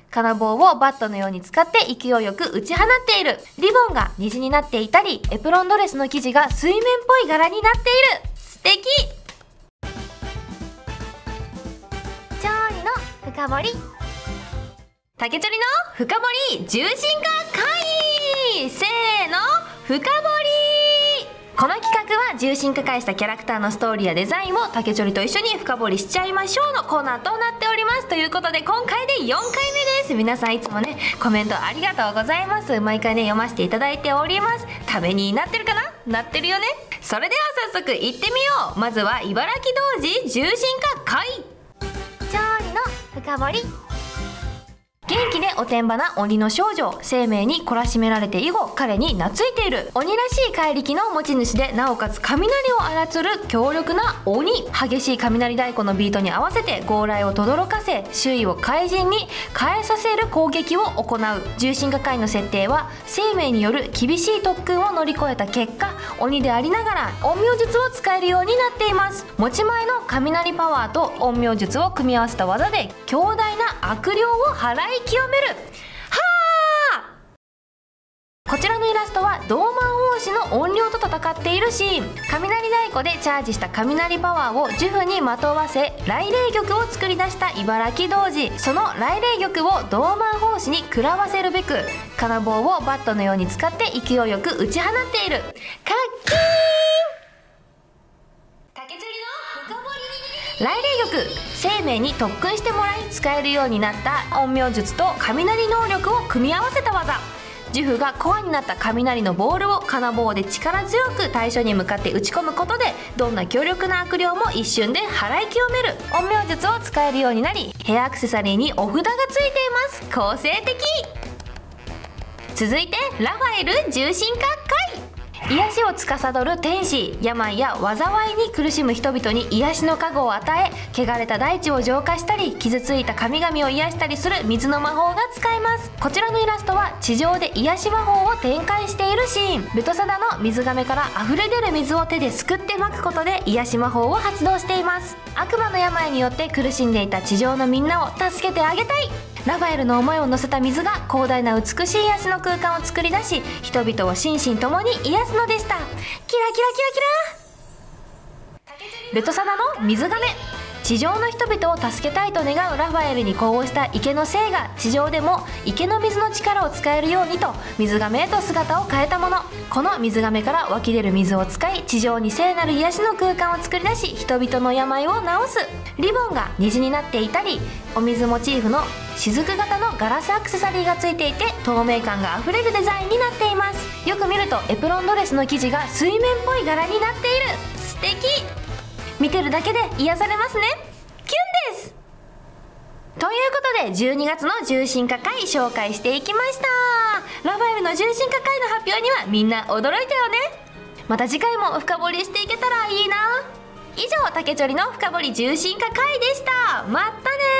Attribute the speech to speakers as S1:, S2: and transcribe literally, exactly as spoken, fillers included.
S1: 金棒をバットのように使って勢いよく打ち放っている。リボンが虹になっていたり、エプロンドレスの生地が水面っぽい柄になっている。素敵。調理の深掘り。竹チョリの深掘り重心化会。せーの、深掘り。この企画は重心化会したキャラクターのストーリーやデザインを竹チョリと一緒に深掘りしちゃいましょうのコーナーとなっております。ということで今回でよんかいめです。皆さんいつもねコメントありがとうございます。毎回ね読ませていただいております。ためになってるかな？なってるよね。それでは早速行ってみよう。まずは茨城童子重心化会。調理の深掘り。元気でおてんばな鬼の少女、生命に懲らしめられて以後彼に懐いている。鬼らしい怪力の持ち主でなおかつ雷を操る強力な鬼。激しい雷太鼓のビートに合わせて号雷を轟かせ周囲を怪人に変えさせる攻撃を行う。重心化界の設定は生命による厳しい特訓を乗り越えた結果鬼でありながら陰陽術を使えるようになっています。持ち前の雷パワーと陰陽術を組み合わせた技で強大な悪霊を払い清める。はあ。こちらのイラストはドーマン法師の怨霊と戦っているシーン。雷太鼓でチャージした雷パワーを呪符にまとわせ雷霊玉を作り出した茨城童子。その雷霊玉をドーマン法師に食らわせるべく金棒をバットのように使って勢いよく打ち放っている。かっきーん。竹チョリの深掘り。雷霊玉、生命に特訓してもらい使えるようになった陰陽術と雷能力を組み合わせた技。呪符がコアになった雷のボールを金棒で力強く対象に向かって打ち込むことでどんな強力な悪霊も一瞬で払い清める。陰陽術を使えるようになりヘアアクセサリーにお札がついています。個性的。続いてラファエル重心化会。癒しを司る天使。病や災いに苦しむ人々に癒しの加護を与え汚れた大地を浄化したり傷ついた神々を癒したりする水の魔法が使えます。こちらのイラストは地上で癒し魔法を展開しているシーン。ベトサダの水亀から溢れ出る水を手ですくってまくことで癒し魔法を発動しています。悪魔の病によって苦しんでいた地上のみんなを助けてあげたい。ラファエルの思いを乗せた水が広大な美しい癒しの空間を作り出し人々を心身ともに癒すのでした。キラキラキラキラ。ベトサダの水亀。地上の人々を助けたいと願うラファエルに呼応した池の精が地上でも池の水の力を使えるようにと水亀へと姿を変えたもの。この水亀から湧き出る水を使い地上に聖なる癒しの空間を作り出し人々の病を治す。リボンが虹になっていたりお水モチーフの雫型のガラスアクセサリーがついていて透明感があふれるデザインになっています。よく見るとエプロンドレスの生地が水面っぽい柄になっている。素敵。見てるだけで癒されますね。キュンです。ということでじゅうにがつの重心化会紹介していきました。ラファエルの重心化会の発表にはみんな驚いたよね。また次回も深掘りしていけたらいいな。以上竹チョリの深掘り重心化会でした。またねー。